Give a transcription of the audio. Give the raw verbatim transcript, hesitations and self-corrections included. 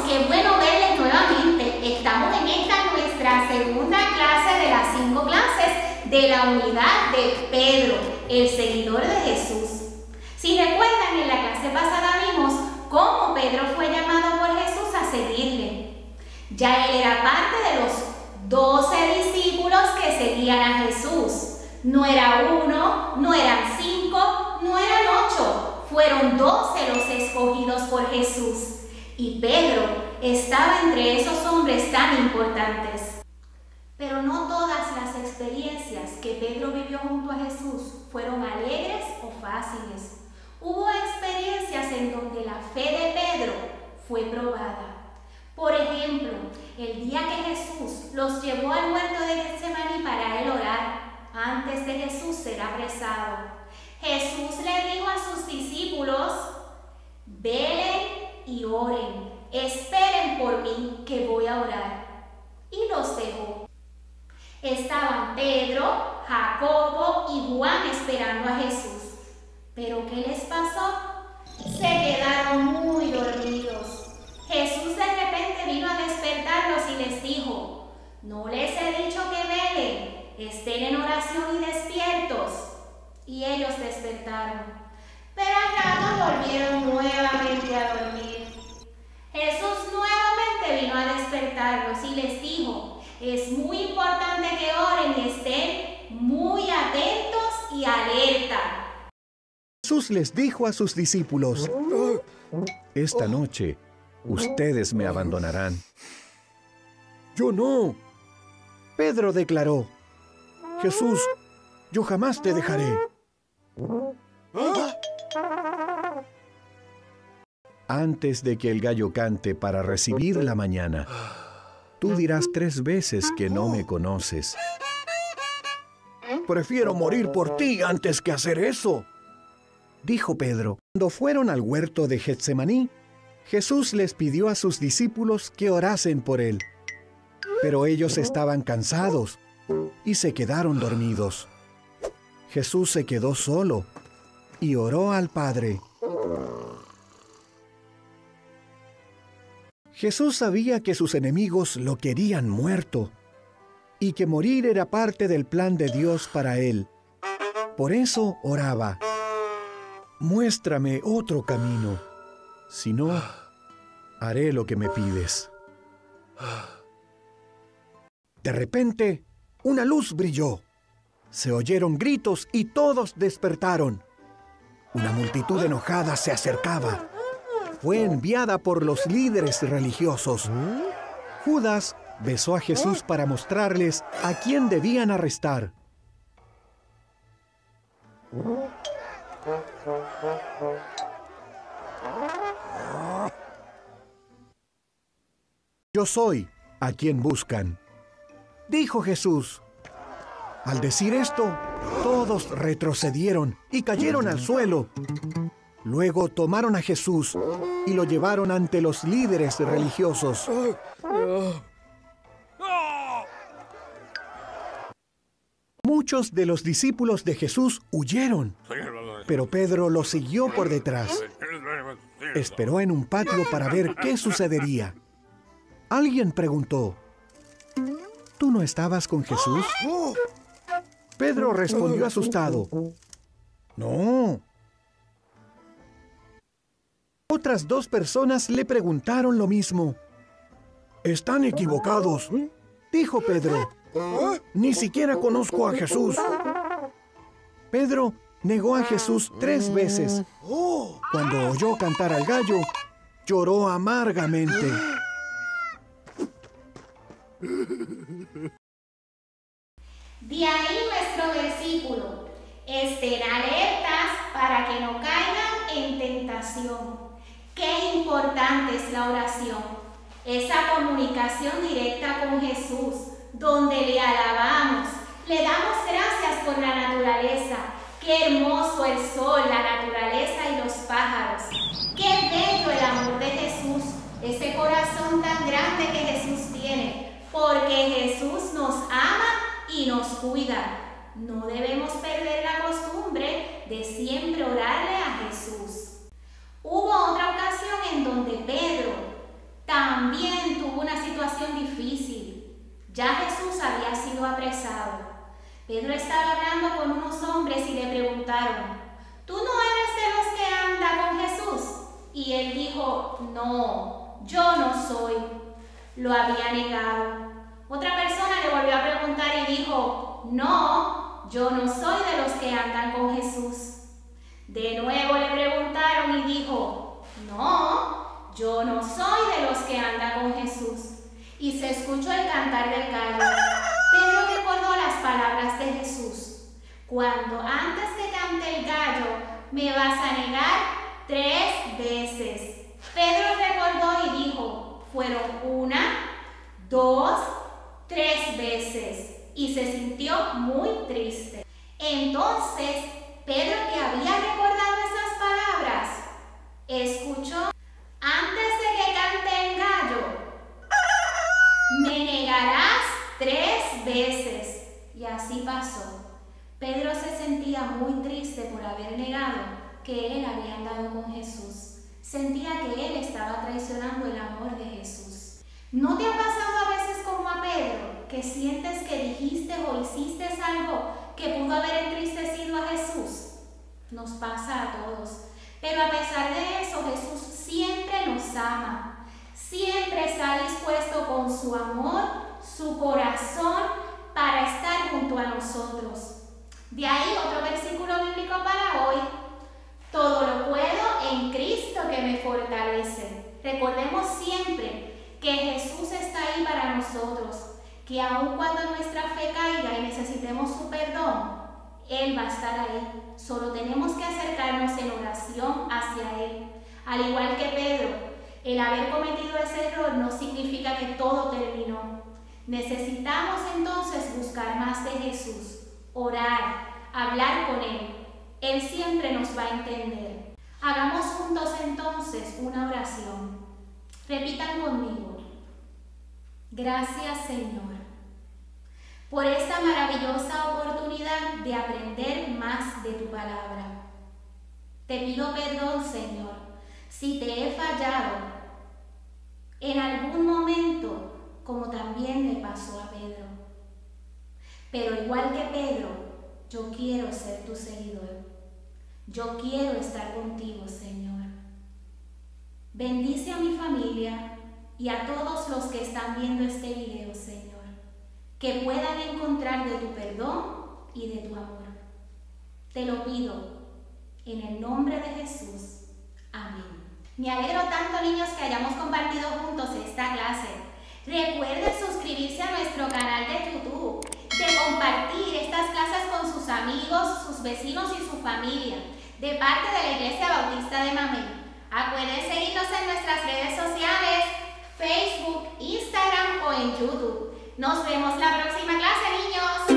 qué bueno verles nuevamente. Estamos en esta nuestra segunda clase de las cinco clases de la unidad de Pedro, el seguidor de Jesús. Si recuerdan, en la clase pasada vimos cómo Pedro fue llamado por Jesús a seguirle. Ya él era parte de los doce discípulos que seguían a Jesús. No era uno, no eran cinco, no eran ocho. Fueron doce los escogidos por Jesús. Y Pedro estaba entre esos hombres tan importantes. Pero no todas las experiencias que Pedro vivió junto a Jesús fueron alegres o fáciles. Hubo experiencias en donde la fe de Pedro fue probada. Por ejemplo, el día que Jesús los llevó al huerto de Getsemaní para él orar, antes de Jesús ser apresado. Jesús le dijo a sus discípulos: velen y oren, esperen por mí que voy a orar. Y los dejó. Estaban Pedro, Jacobo y Juan esperando a Jesús. ¿Pero qué les pasó? Se quedaron muy dormidos. Jesús de repente vino a despertarlos y les dijo: no les he dicho que velen, estén en oración y despiertos. Y ellos despertaron, pero al rato volvieron nuevamente a dormir. Jesús nuevamente vino a despertarlos y les dijo: es muy importante que oren y estén muy atentos y alerta. Jesús les dijo a sus discípulos: esta noche ustedes me abandonarán. Yo no. Pedro declaró: Jesús, yo jamás te dejaré. Antes de que el gallo cante para recibir la mañana, tú dirás tres veces que no me conoces. Prefiero morir por ti antes que hacer eso, dijo Pedro. Cuando fueron al huerto de Getsemaní, Jesús les pidió a sus discípulos que orasen por él. Pero ellos estaban cansados y se quedaron dormidos. Jesús se quedó solo y oró al Padre. Jesús sabía que sus enemigos lo querían muerto y que morir era parte del plan de Dios para él. Por eso oraba: muéstrame otro camino, si no, haré lo que me pides. De repente, una luz brilló. Se oyeron gritos y todos despertaron. Una multitud enojada se acercaba. Fue enviada por los líderes religiosos. Judas besó a Jesús para mostrarles a quién debían arrestar. Yo soy a quien buscan, dijo Jesús. Al decir esto, todos retrocedieron y cayeron al suelo. Luego tomaron a Jesús y lo llevaron ante los líderes religiosos. Muchos de los discípulos de Jesús huyeron, pero Pedro los siguió por detrás. Esperó en un patio para ver qué sucedería. Alguien preguntó: ¿tú no estabas con Jesús? Pedro respondió asustado: no. Otras dos personas le preguntaron lo mismo. Están equivocados, dijo Pedro. Ni siquiera conozco a Jesús. Pedro negó a Jesús tres veces. Cuando oyó cantar al gallo, lloró amargamente. De ahí nuestro versículo: estén alertas para que no caigan en tentación. Qué importante es la oración, esa comunicación directa con Jesús, donde le alabamos, le damos gracias por la naturaleza. Qué hermoso el sol, la naturaleza y los pájaros. Qué bello el amor de Jesús, ese corazón tan grande que Jesús tiene, porque Jesús nos ama y nos cuida. No debemos perder la costumbre de siempre orarle a Jesús. Hubo otra ocasión en donde Pedro también Ya Jesús había sido apresado. Pedro estaba hablando con unos hombres y le preguntaron: ¿tú no eres de los que anda con Jesús? Y él dijo: no, yo no soy. Lo había negado. Otra persona le volvió a preguntar y dijo: no, yo no soy de los que andan con Jesús. De nuevo le preguntaron y dijo: no, yo no soy de los que andan con Jesús. Y se escuchó el cantar del gallo. Pedro recordó las palabras de Jesús: cuando antes que cante el gallo me vas a negar tres veces. Pedro recordó y dijo: fueron una, dos, tres veces. Y se sintió muy triste. Entonces, Pedro, que había recordado esas palabras, escuchó: antes de que cante el gallo, me negarás tres veces. Y así pasó. Pedro se sentía muy triste por haber negado que él había andado con Jesús. Sentía que él estaba traicionando el amor de Jesús. ¿No te ha pasado a veces como a Pedro, que sientes que dijiste o hiciste algo que pudo haber entristecido a Jesús? Nos pasa a todos. Pero a pesar de eso, Jesús siempre nos ama. Siempre está dispuesto con su amor, su corazón, para estar junto a nosotros. De ahí otro versículo bíblico para hoy: todo lo puedo en Cristo que me fortalece. Recordemos siempre que Jesús está ahí para nosotros, que aun cuando nuestra fe caiga y necesitemos su perdón, Él va a estar ahí. Solo tenemos que acercarnos en oración hacia Él. Al igual que Pedro, el haber cometido ese error no significa que todo terminó. Necesitamos entonces buscar más de Jesús, orar, hablar con Él. Él siempre nos va a entender. Hagamos juntos entonces una oración. Repitan conmigo: gracias, Señor, por esta maravillosa oportunidad de aprender más de tu palabra. Te pido perdón, Señor, si te he fallado en algún momento, como también le pasó a Pedro. Pero igual que Pedro, yo quiero ser tu seguidor. Yo quiero estar contigo, Señor. Bendice a mi familia y a todos los que están viendo este video, Señor, que puedan encontrar de tu perdón y de tu amor. Te lo pido en el nombre de Jesús. Amén. Me alegro tanto, niños, que hayamos compartido juntos esta clase. Recuerden suscribirse a nuestro canal de YouTube, de compartir estas clases con sus amigos, sus vecinos y su familia, de parte de la Iglesia Bautista de Mamey. Acuérdense seguirnos en nuestras redes sociales, Facebook, Instagram o en YouTube. Nos vemos la próxima clase, niños.